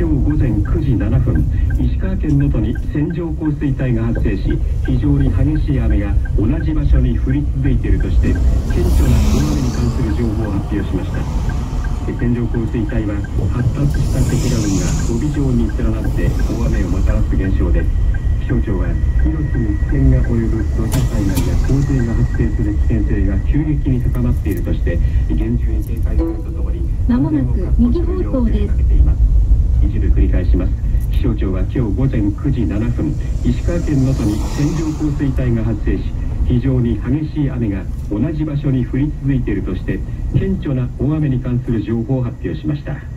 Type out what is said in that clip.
今日午前9時7分、石川県能登に線状降水帯が発生し、非常に激しい雨が同じ場所に降り続いているとして、顕著な大雨に関する情報を発表しました。線状降水帯は発達した積乱雲が帯状に連なって大雨をもたらす現象で、気象庁は命に危険が及ぶ土砂災害や洪水が発生する危険性が急激に高まっているとして、厳重に警戒するとともにまもなく右方向です。 一部繰り返します。気象庁は今日午前9時7分、石川県能登に線状降水帯が発生し、非常に激しい雨が同じ場所に降り続いているとして、顕著な大雨に関する情報を発表しました。